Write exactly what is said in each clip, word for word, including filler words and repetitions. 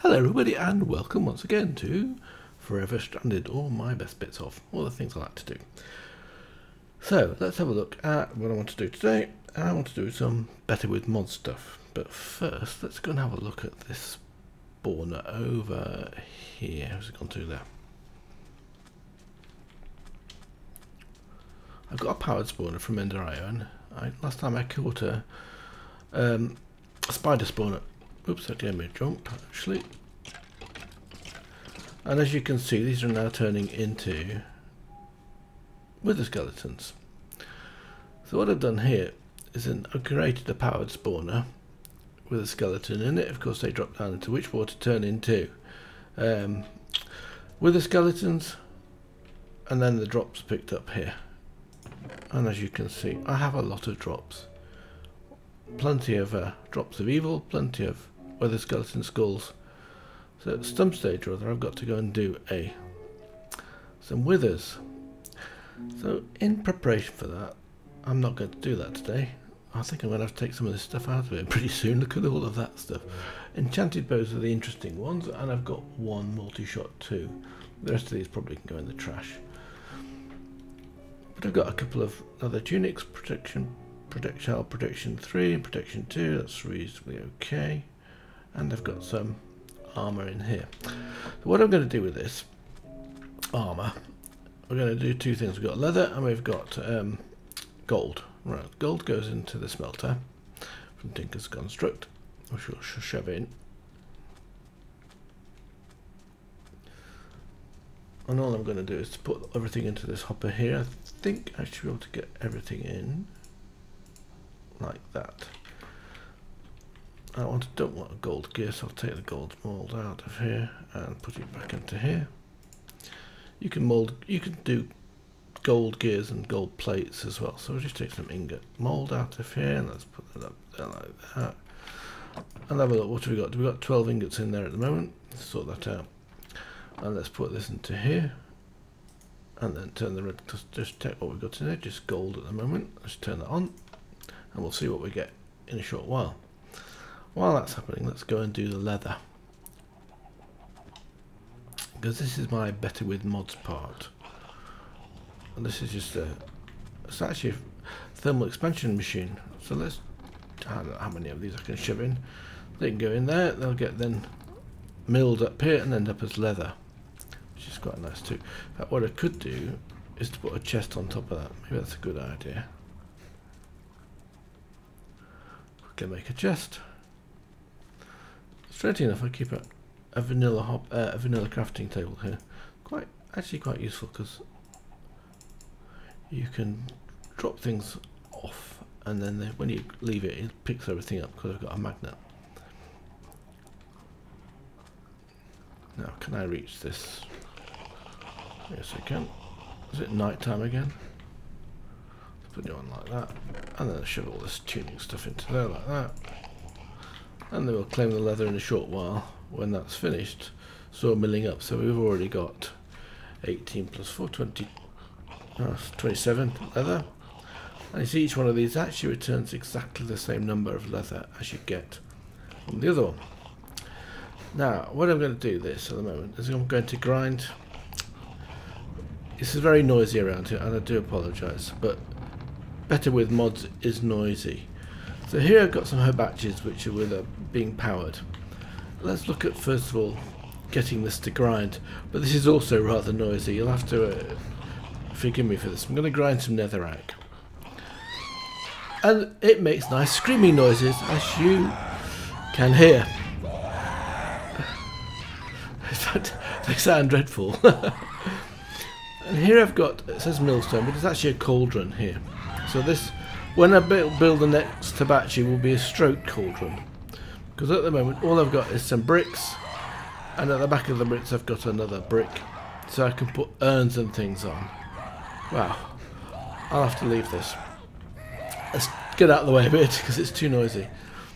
Hello everybody and welcome once again to Forever Stranded, or my best bits of, all the things I like to do. So let's have a look at what I want to do today. I want to do some better with mod stuff, but first let's go and have a look at this spawner over here. How's it gone to there? I've got a powered spawner from Ender dot i o, and I, last time I caught a, um, a spider spawner. Oops, that gave me a jump actually. And as you can see, these are now turning into wither skeletons. So what I've done here is an, I've created a powered spawner with a skeleton in it. Of course they drop down into Witchwater to turn into um, wither skeletons, and then the drops picked up here. And as you can see, I have a lot of drops. Plenty of uh, drops of evil, plenty of wither skeleton skulls. So at some stage or other I've got to go and do a some withers. So in preparation for that, I'm not going to do that today. I think I'm going to have to take some of this stuff out of it pretty soon. Look at all of that stuff. Enchanted bows are the interesting ones, and I've got one multi-shot too. The rest of these probably can go in the trash. But I've got a couple of other tunics, protection projectile protection three and protection two, that's reasonably okay. And I've got some armor in here. So what I'm going to do with this armor, we're going to do two things. We've got leather and we've got um, gold. Right, gold goes into the smelter from Tinker's Construct, which we'll shove in. And all I'm going to do is to put everything into this hopper here. I think I should be able to get everything in like that. I want to, don't want a gold gear, so I'll take the gold mold out of here and put it back into here. You can mold, you can do gold gears and gold plates as well. So we'll just take some ingot mold out of here and let's put that up there like that. And have a look, what have we got? We've got twelve ingots in there at the moment. Let's sort that out. And let's put this into here. And then turn the red, just check what we've got in there, just gold at the moment. Let's turn that on and we'll see what we get in a short while. While that's happening, let's go and do the leather, because this is my better with mods part, and this is just a, it's actually a thermal expansion machine. So let's, I don't know how many of these I can shove in. They can go in there, they'll get then milled up here and end up as leather, which is quite nice too. In fact, what I could do is to put a chest on top of that. Maybe that's a good idea. We can make a chest. Strangely enough, I keep a, a vanilla hop, uh, a vanilla crafting table here. Quite, actually, quite useful because you can drop things off, and then they, when you leave it, it picks everything up because I've got a magnet. Now, can I reach this? Yes, I can. Is it night time again? Let's put it on like that, and then I shove all this tuning stuff into there like that. And then we'll claim the leather in a short while when that's finished. So milling up. So we've already got eighteen plus four, twenty, oh, twenty-seven leather. And you see each one of these actually returns exactly the same number of leather as you get from the other one. Now, what I'm going to do this at the moment is I'm going to grind. This is very noisy around here, and I do apologise, but better with mods is noisy. So here I've got some hibatches which are with a being powered. Let's look at first of all getting this to grind, but this is also rather noisy. You'll have to uh, forgive me for this. I'm going to grind some netherrack, and it makes nice screaming noises, as you can hear. In fact, they sound dreadful. And here I've got, it says millstone, but it's actually a cauldron here. So this, when I build, build the next hibachi, will be a stroke cauldron. Because at the moment all I've got is some bricks, and at the back of the bricks I've got another brick, so I can put urns and things on. Wow, I'll have to leave this. Let's get out of the way a bit because it's too noisy.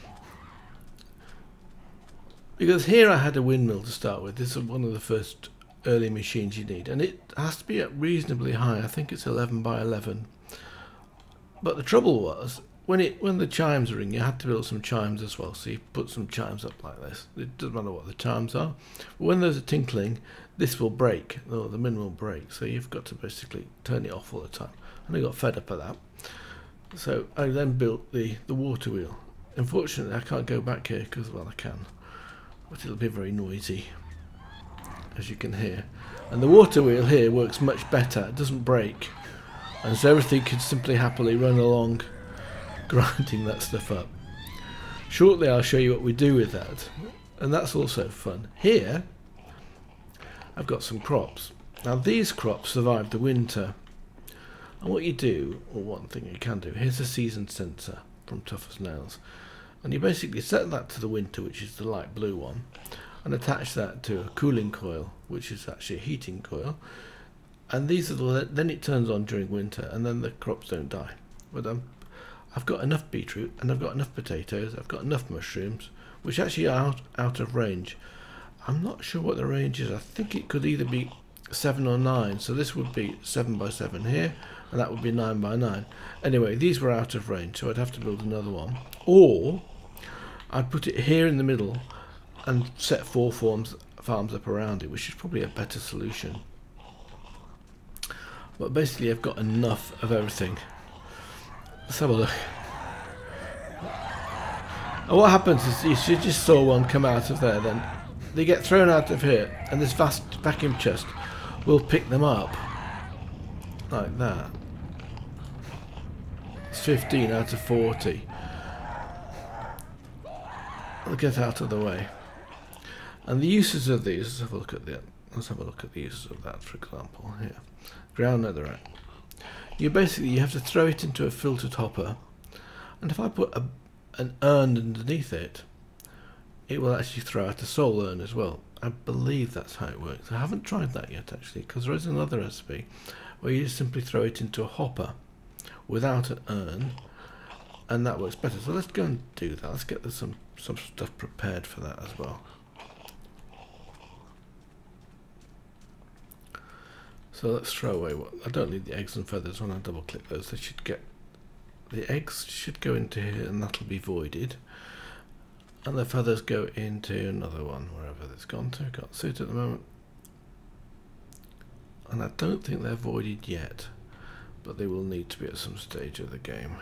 Because here I had a windmill to start with. This is one of the first early machines you need, and it has to be at reasonably high. I think it's eleven by eleven. But the trouble was, when it when the chimes ring, you have to build some chimes as well. So you put some chimes up like this. It doesn't matter what the chimes are. But when there's a tinkling, this will break, or the min will break. So you've got to basically turn it off all the time. And I got fed up of that. So I then built the, the water wheel. Unfortunately, I can't go back here because, well, I can. But it'll be very noisy, as you can hear. And the water wheel here works much better. It doesn't break. And so everything can simply happily run along, grinding that stuff up. Shortly I'll show you what we do with that, and that's also fun. Here I've got some crops. Now these crops survive the winter, and what you do, or one thing you can do, here's a season sensor from Tough as Nails, and you basically set that to the winter, which is the light blue one, and attach that to a cooling coil, which is actually a heating coil, and these are the, then it turns on during winter, and then the crops don't die. But um, I've got enough beetroot, and I've got enough potatoes, I've got enough mushrooms, which actually are out, out of range. I'm not sure what the range is. I think it could either be seven or nine, so this would be seven by seven here, and that would be nine by nine. Anyway, these were out of range, so I'd have to build another one, or I'd put it here in the middle and set four farms, farms up around it, which is probably a better solution. But basically I've got enough of everything. Let's have a look. And what happens is, is you just saw one come out of there, then they get thrown out of here, and this vast vacuum chest will pick them up like that. It's fifteen out of forty. I'll get out of the way. And the uses of these, let's have a look at the let's have a look at the uses of that, for example, here. Ground netherite. You basically you have to throw it into a filtered hopper, and if I put a, an urn underneath it, it will actually throw out a soul urn as well. I believe that's how it works. I haven't tried that yet actually, because there is another recipe where you just simply throw it into a hopper without an urn, and that works better. So let's go and do that. Let's get some some stuff prepared for that as well. So let's throw away what I don't need the eggs and feathers. When I double click those, they should get the eggs should go into here, and that'll be voided, and the feathers go into another one wherever that's gone to. Can't see it at the moment, and I don't think they're voided yet, but they will need to be at some stage of the game.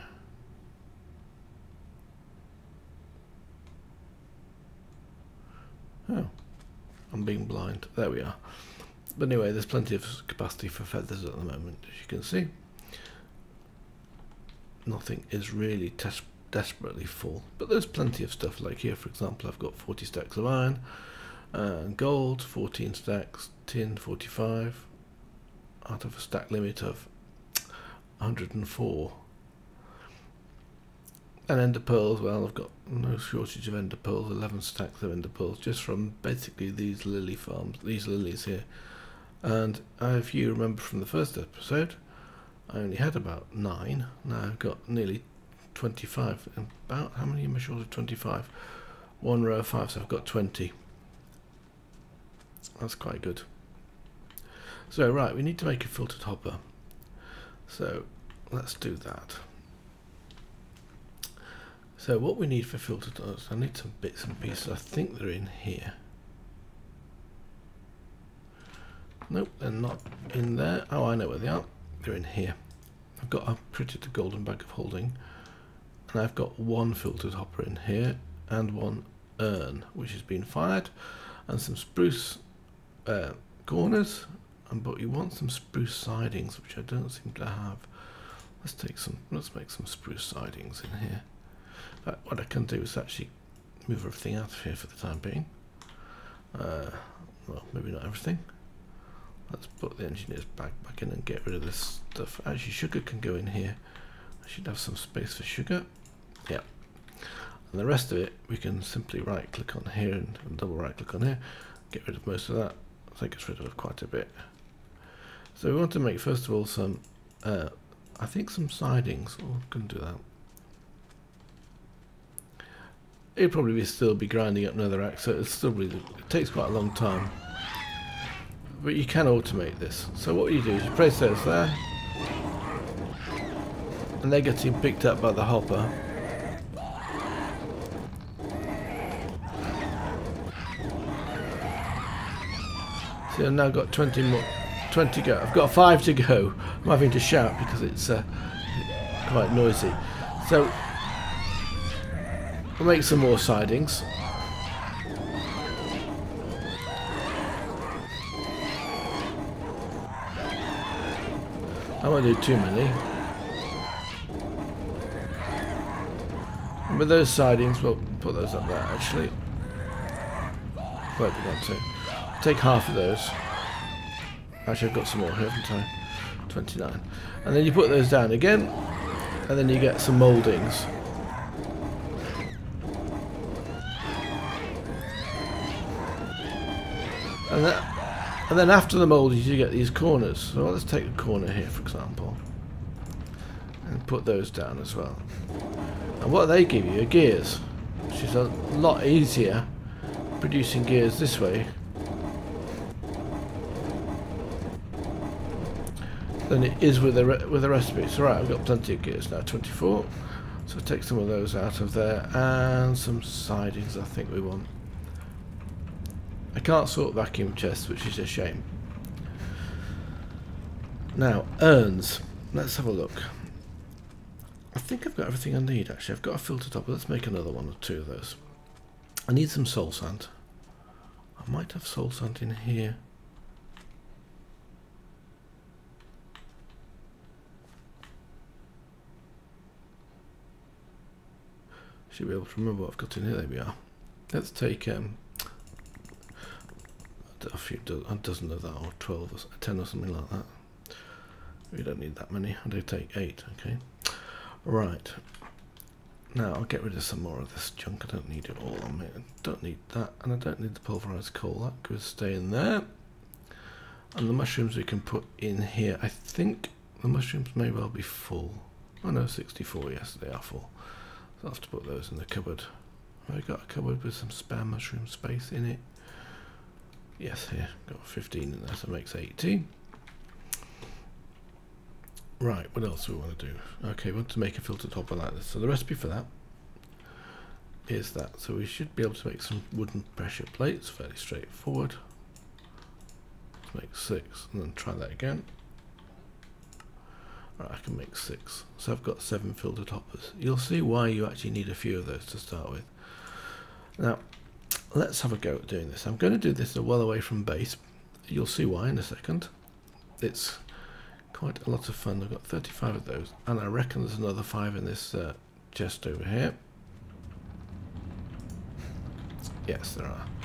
Oh, I'm being blind. There we are. But anyway, there's plenty of capacity for feathers at the moment, as you can see. Nothing is really desperately full, but there's plenty of stuff. Like here, for example, I've got forty stacks of iron, uh, gold, fourteen stacks, tin, forty-five, out of a stack limit of one hundred and four. And ender pearls, well, I've got no shortage of ender pearls, eleven stacks of ender pearls, just from basically these lily farms, these lilies here. And uh, if you remember from the first episode, I only had about nine. Now I've got nearly twenty-five. About how many am I short of twenty-five? One row of five, so I've got twenty. That's quite good. So right, we need to make a filtered hopper. So let's do that. So what we need for filtered hoppers, I need some bits and pieces. I think they're in here. Nope, they're not in there. Oh, I know where they are. They're in here. I've got a printed golden bag of holding, and I've got one filtered hopper in here and one urn which has been fired, and some spruce uh, corners. And but you want some spruce sidings, which I don't seem to have. Let's take some. Let's make some spruce sidings in here. But what I can do is actually move everything out of here for the time being. Uh, well, maybe not everything. Let's put the engineer's bag back in and get rid of this stuff. Actually, sugar can go in here. I should have some space for sugar. Yeah. And the rest of it, we can simply right click on here and, and double right click on here. Get rid of most of that. I think it's rid of quite a bit. So we want to make, first of all, some, uh, I think some sidings. Oh, I couldn't do that. It'd probably be still be grinding up another axe, so it's still really, it takes quite a long time. But you can automate this. So what you do is you place those there, and they're getting picked up by the hopper. See, I've now got twenty more, twenty to go. I've got five to go. I'm having to shout because it's uh, quite noisy. So we'll make some more sidings. I won't do too many. And with those sidings, we'll put those up there actually. Where do we want to? Take half of those. Actually, I've got some more here, haven't I? twenty-nine. And then you put those down again, and then you get some mouldings. And that. And then after the mouldings you get these corners. So let's take a corner here for example. And put those down as well. And what they give you are gears. Which is a lot easier producing gears this way than it is with the, re with the recipe. So right, I've got plenty of gears now, twenty-four. So take some of those out of there. And some sidings I think we want. I can't sort vacuum chests, which is a shame. Now, urns. Let's have a look. I think I've got everything I need, actually. I've got a filter top, but let's make another one or two of those. I need some soul sand. I might have soul sand in here. Should be able to remember what I've got in here. There we are. Let's take... Um, a few do a dozen of that, or twelve or ten or something like that. We don't need that many. I do take eight. Okay, right. Now I'll get rid of some more of this junk. I don't need it all on me. I don't need that, and I don't need the pulverized coal. That could stay in there. And the mushrooms we can put in here. I think the mushrooms may well be full. Oh no, sixty-four. Yes, they are full. So I'll have to put those in the cupboard. Have I got a cupboard with some spare mushroom space in it? Yes, here, got fifteen in there, so it makes eighteen. Right, what else do we want to do? Okay, we want to make a filter topper like this. So the recipe for that is that. So we should be able to make some wooden pressure plates, fairly straightforward. Let's make six, and then try that again. Right, I can make six. So I've got seven filter toppers. You'll see why you actually need a few of those to start with. Now, let's have a go at doing this. I'm going to do this well away from base. You'll see why in a second. It's quite a lot of fun. I've got thirty-five of those, and I reckon there's another five in this uh, chest over here. Yes, there are.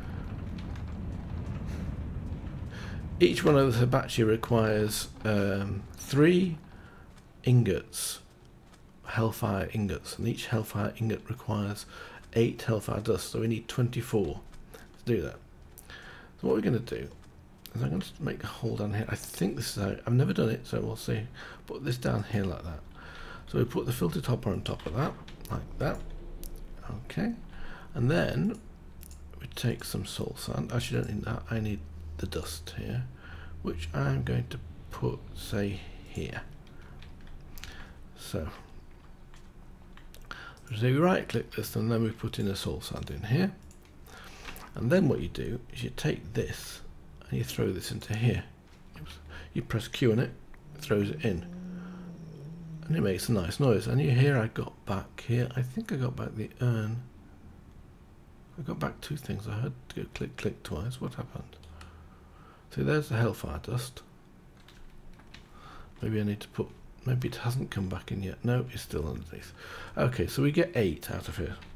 Each one of the hibachi requires um, three ingots, hellfire ingots, and each hellfire ingot requires eight hellfire dust, so we need twenty-four to do that. So what we're going to do is I'm going to make a hole down here. I think this is how, I've never done it, so we'll see. Put this down here like that. So we put the filter topper on top of that, like that. Okay, and then we take some soul sand. Actually, don't need that. I need the dust here, which I'm going to put, say, here. So. So you right click this, and then we put in a soul sand in here, and then what you do is you take this and you throw this into here. Oops. You press Q on it, it throws it in, and it makes a nice noise. And you hear I got back here, I think I got back the urn. I got back two things. I heard to go click click twice. What happened? See, there's the hellfire dust. Maybe I need to put, maybe it hasn't come back in yet. No, it's still underneath. Okay, so we get eight out of here.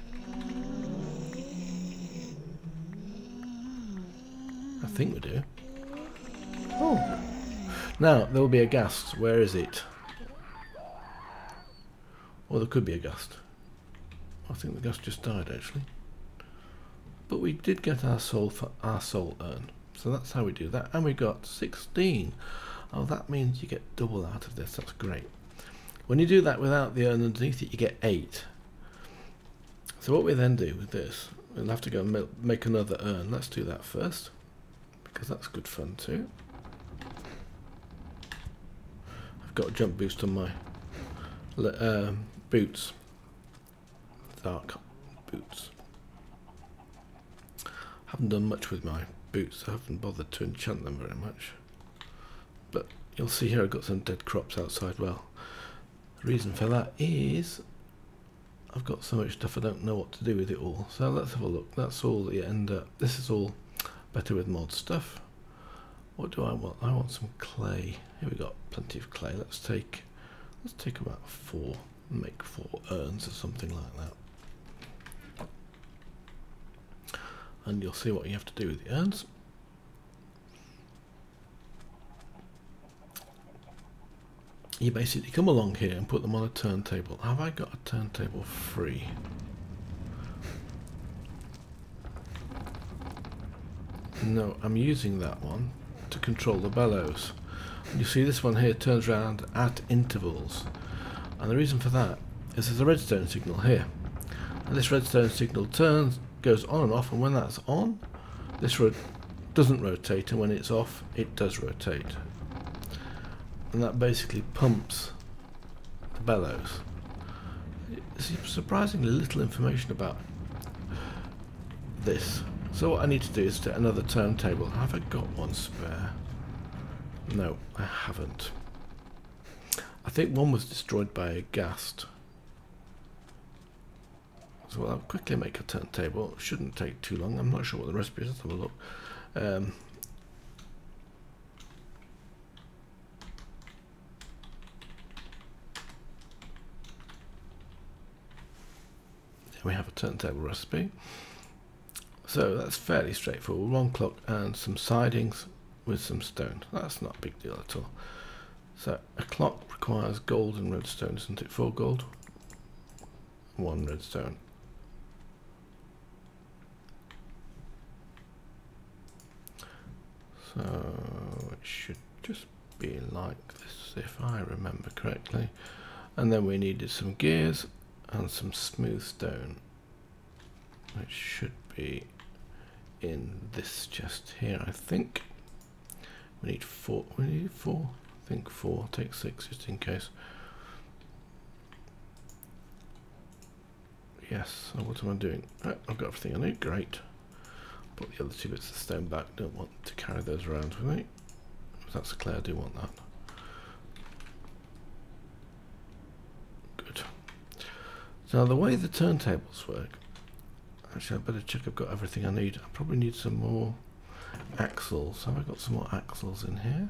I think we do. Oh. Now, there will be a ghast. Where is it? Or there could be a ghast. I think the ghast just died, actually. But we did get our soul for our soul urn. So that's how we do that. And we got sixteen. Oh, that means you get double out of this. That's great. When you do that without the urn underneath it, you get eight. So what we then do with this, we'll have to go and make another urn. Let's do that first, because that's good fun too. I've got a jump boost on my um, boots. Dark boots. Haven't done much with my boots. I haven't bothered to enchant them very much. But you'll see here I've got some dead crops outside. Well, the reason for that is I've got so much stuff I don't know what to do with it all. So let's have a look. That's all the end up. This is all Better With Mod stuff. What do I want? I want some clay. Here we got plenty of clay. Let's take let's take about four and make four urns or something like that. And you'll see what you have to do with the urns. You basically come along here and put them on a turntable. Have I got a turntable free? No, I'm using that one to control the bellows. You see this one here turns around at intervals. And the reason for that is there's a redstone signal here. And this redstone signal turns, goes on and off, and when that's on, this ro doesn't rotate, and when it's off, it does rotate. And that basically pumps the bellows. There's surprisingly little information about this. So what I need to do is set another turntable. Have I got one spare? No, I haven't. I think one was destroyed by a ghast. So I'll quickly make a turntable. Shouldn't take too long. I'm not sure what the recipe is. Let's have a look. Um, we have a turntable recipe. So that's fairly straightforward. One clock and some sidings with some stone. That's not a big deal at all. So a clock requires gold and redstone, isn't it? Four gold, one redstone. So it should just be like this if I remember correctly. And then we needed some gears and some smooth stone, which should be in this chest here, I think. We need four. We need four. I think four. Take six just in case. Yes. So what am I doing? Right, I've got everything I need. Great. Put the other two bits of stone back. Don't want to carry those around with me. If that's clear, I do want that. Good. Now the way the turntables work, actually I better check I've got everything I need. I probably need some more axles. Have I got some more axles in here?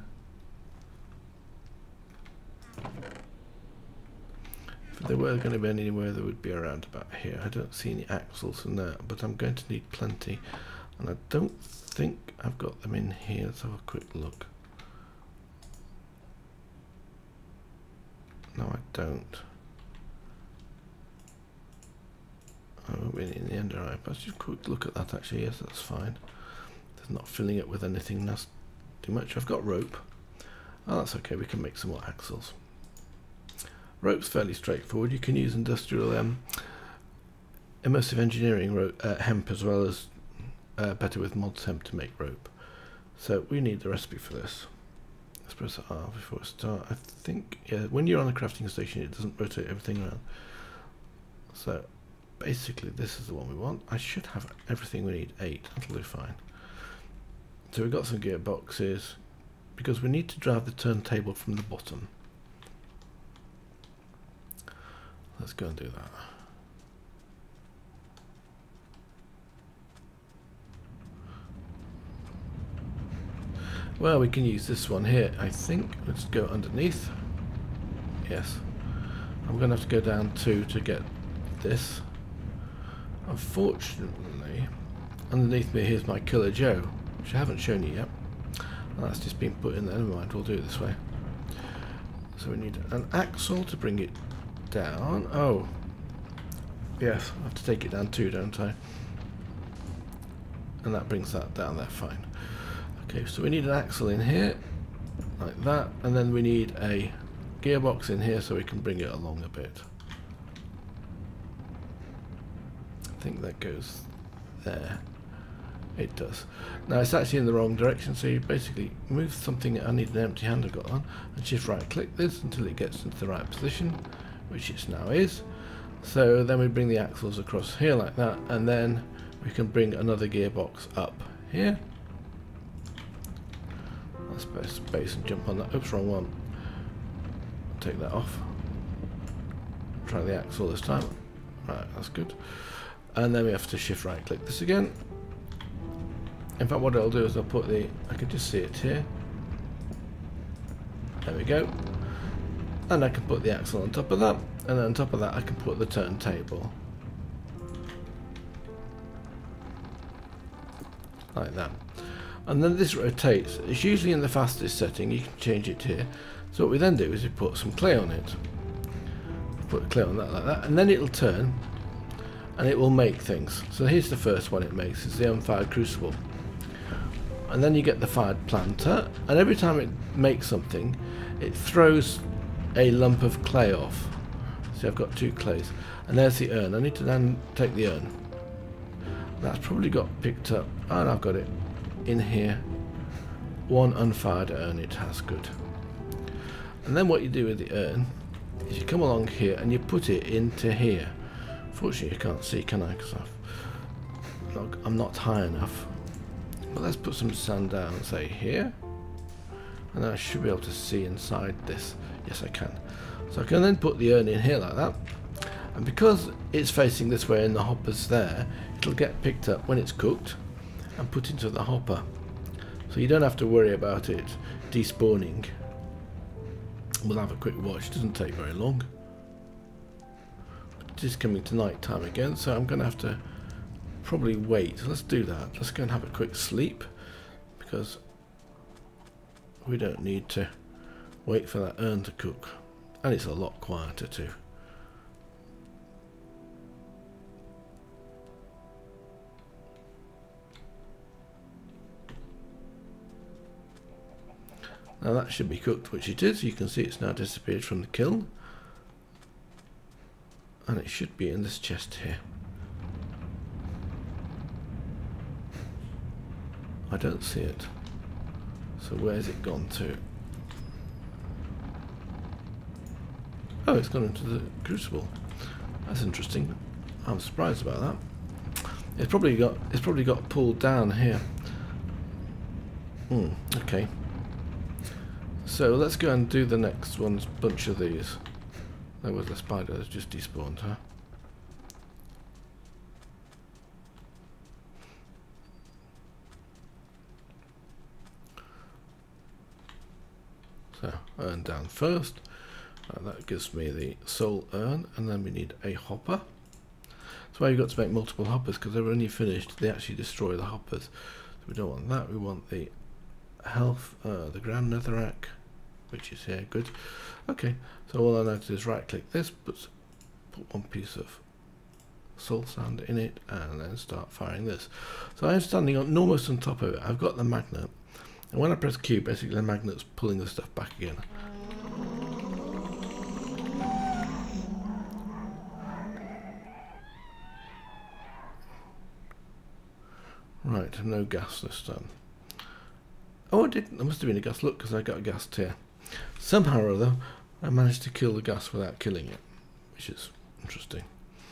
If there were going to be anywhere, they would be around about here. I don't see any axles in there, but I'm going to need plenty. And I don't think I've got them in here. Let's have a quick look. No, I don't. I won't be in the end, alright. Let's just quick look at that actually. Yes, that's fine. There's not filling it with anything nasty too much. I've got rope. Oh, that's okay. We can make some more axles. Rope's fairly straightforward. You can use industrial um, immersive engineering rope, uh, hemp as well as uh, Better With Mods hemp to make rope. So we need the recipe for this. Let's press R before we start. I think, yeah, when you're on a crafting station, it doesn't rotate everything around. So basically, this is the one we want. I should have everything we need. Eight. That'll do fine. So we've got some gearboxes because we need to drive the turntable from the bottom. Let's go and do that. Well, we can use this one here, I think. Let's go underneath. Yes. I'm going to have to go down two to get this. Unfortunately, underneath me here's my Killer Joe, which I haven't shown you yet. And that's just been put in there. Never mind, we'll do it this way. So we need an axle to bring it down. Oh, yes, I have to take it down too, don't I? And that brings that down there, fine. Okay, so we need an axle in here, like that, and then we need a gearbox in here so we can bring it along a bit. I think that goes there. It does. Now it's actually in the wrong direction, so you basically move something. I need an empty hand I've got on, and shift right click this until it gets into the right position. which it now is. So then we bring the axles across here like that, and then we can bring another gearbox up here. Let's press space and jump on that. Oops, wrong one. Take that off. Try the axle this time. Right, that's good. And then we have to shift right click this again. In fact, what I'll do is I'll put the, I can just see it here. There we go. And I can put the axle on top of that, and then on top of that I can put the turntable. Like that. And then this rotates. It's usually in the fastest setting, you can change it here. So what we then do is we put some clay on it. Put clay on that like that, and then it'll turn and it will make things. So here's the first one it makes, it's the unfired crucible. And then you get the fired planter, and every time it makes something it throws a lump of clay off. So I've got two clays, and there's the urn. I need to then take the urn. That's probably got picked up, and I've got it in here. One unfired urn it has, good. And then what you do with the urn is you come along here and you put it into here. Fortunately you can't see, can I? Because I'm not high enough. But let's put some sand down, say here, and then I should be able to see inside this. Yes, I can. So I can then put the urn in here like that, and because it's facing this way and the hopper's there, it'll get picked up when it's cooked and put into the hopper. So you don't have to worry about it despawning. We'll have a quick watch, it doesn't take very long. It is coming to night time again, so I'm going to have to probably wait. So let's do that. Let's go and have a quick sleep, because we don't need to wait for that urn to cook. And it's a lot quieter too. Now that should be cooked, which it is. You can see it's now disappeared from the kiln. And it should be in this chest here. I don't see it. So where's it gone to? Oh, it's gone into the crucible. That's interesting. I'm surprised about that. It's probably got it's probably got pulled down here. Hmm, okay. So let's go and do the next one's bunch of these. There was the spider that's just despawned, huh? So, urn down first. Uh, that gives me the soul urn, and then we need a hopper. That's why you've got to make multiple hoppers, because they're only finished, they actually destroy the hoppers. So we don't want that, we want the health, uh, the grand netherrack, which is here, good. Okay, so all I need to do is right click this, put, put one piece of soul sand in it, and then start firing this. So I'm standing on almost on top of it. I've got the magnet, and when I press Q, basically the magnet's pulling the stuff back again. Right, no gas this time. Oh, I didn't. There must have been a gas. Look, because I got a gas here. Somehow or other, I managed to kill the gas without killing it, which is interesting.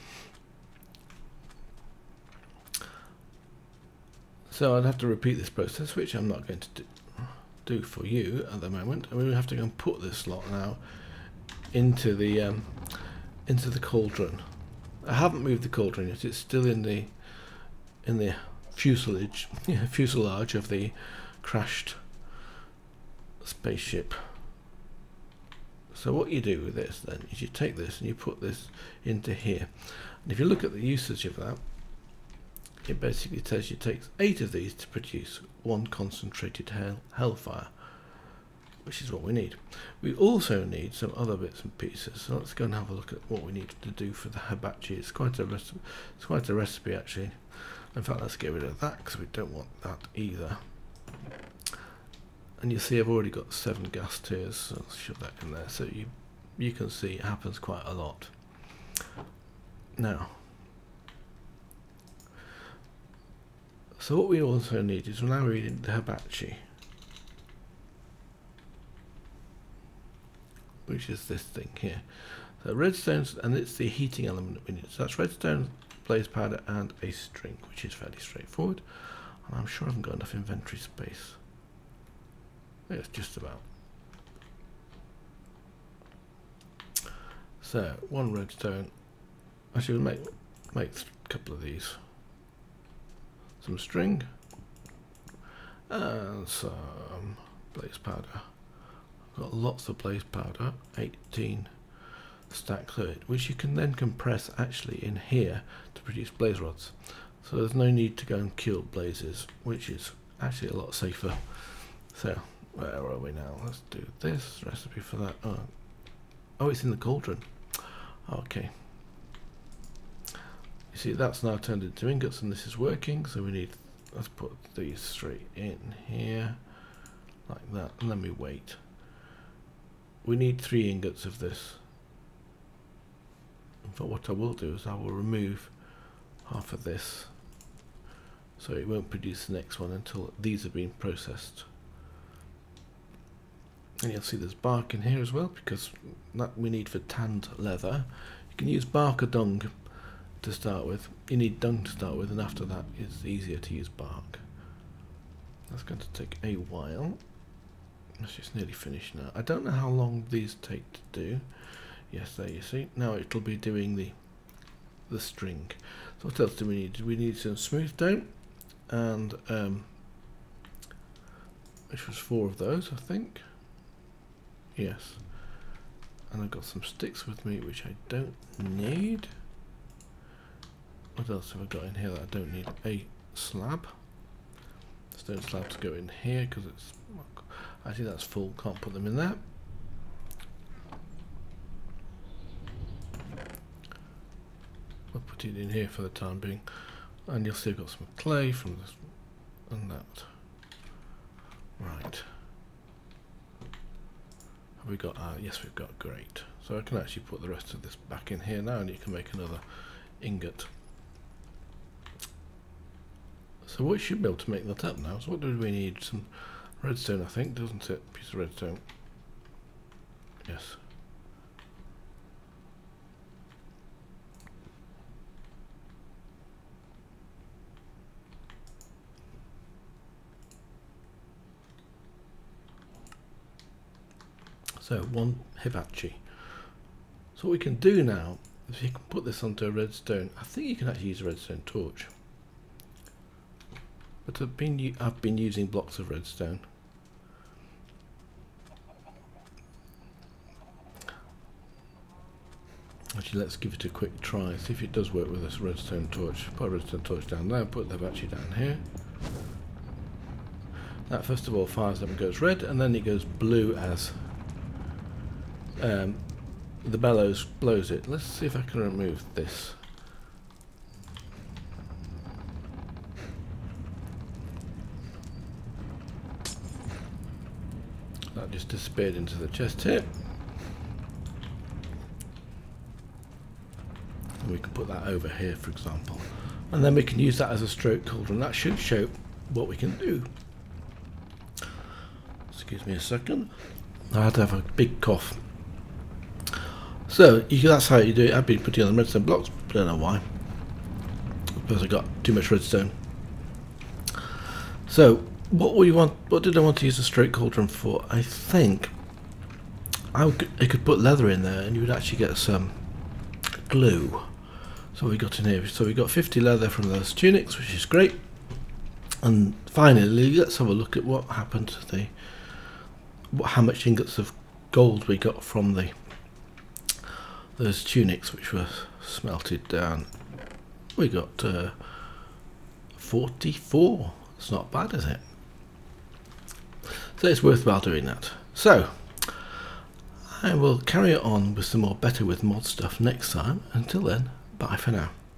So I'd have to repeat this process, which I'm not going to do, do for you at the moment. And we have to go and put this slot now into the um, into the cauldron. I haven't moved the cauldron yet. It's still in the in the fuselage yeah, fuselage of the crashed spaceship. So what you do with this then is you take this and you put this into here, and if you look at the usage of that, it basically tells you it takes eight of these to produce one concentrated hell hellfire, which is what we need. We also need some other bits and pieces, so let's go and have a look at what we need to do for the hibachi. It's quite a recipe, it's quite a recipe actually. In fact, let's get rid of that because we don't want that either. And you see I've already got seven gas tiers, so let's shove that in there, so you you can see it happens quite a lot. Now, so what we also need is, we're now reading the hibachi, which is this thing here. So redstones, and it's the heating element that we need. So that's redstone, blaze powder, and a string, which is fairly straightforward. And I'm sure I haven't got enough inventory space. It's just about. So one redstone. Actually, we'll make make a couple of these. Some string and some blaze powder. I've got lots of blaze powder, eighteen stacks of it, which you can then compress actually in here to produce blaze rods. So there's no need to go and kill blazes, which is actually a lot safer. So where are we now? Let's do this recipe for that. Oh, oh it's in the cauldron. Okay. You see, that's now turned into ingots, and this is working. So we need, let's put these straight in here, like that, and then we wait. We need three ingots of this. In fact, what I will do is I will remove half of this, so it won't produce the next one until these have been processed. And you'll see there's bark in here as well, because that we need for tanned leather. You can use bark or dung to start with. You need dung to start with, and after that it's easier to use bark. That's going to take a while. It's just nearly finished now. I don't know how long these take to do. Yes, there you see. Now it'll be doing the the string. So what else do we need? We need some smooth stone, and um, which was four of those, I think. Yes. And I've got some sticks with me, which I don't need. What else have I got in here that I don't need? A slab. Stone slabs go in here because it's actually that's full. Can't put them in there. I'll put it in here for the time being, and you'll see I've got some clay from this and that. Right. Have we got? Ah, yes, we've got. Great. So I can actually put the rest of this back in here now, and you can make another ingot. So we should be able to make that up now. So what do we need? Some redstone, I think, doesn't it? Piece of redstone. Yes. So one hibachi. So what we can do now is you can put this onto a redstone. I think you can actually use a redstone torch. But I've been I've been using blocks of redstone. Actually, let's give it a quick try. See if it does work with this redstone torch. Put a redstone torch down there. Put the hibachi down here. That first of all fires up and goes red, and then it goes blue as um, the bellows blows it. Let's see if I can remove this. That just disappeared into the chest here. And we can put that over here, for example. And then we can use that as a stroke cauldron. That should show what we can do. Excuse me a second. I had to have a big cough. So you, that's how you do it. I've been putting on the redstone blocks. I don't know why. Because I got too much redstone. So what we want? What did I want to use a stroke cauldron for? I think I, would, I could put leather in there, and you would actually get some glue. So we got in here. So we got fifty leather from those tunics, which is great. And finally, let's have a look at what happened to the how much ingots of gold we got from the those tunics, which were smelted down. We got uh, forty-four. It's not bad, is it? So it's worthwhile doing that. So I will carry on with some more Better With Mod stuff next time. Until then, bye for now.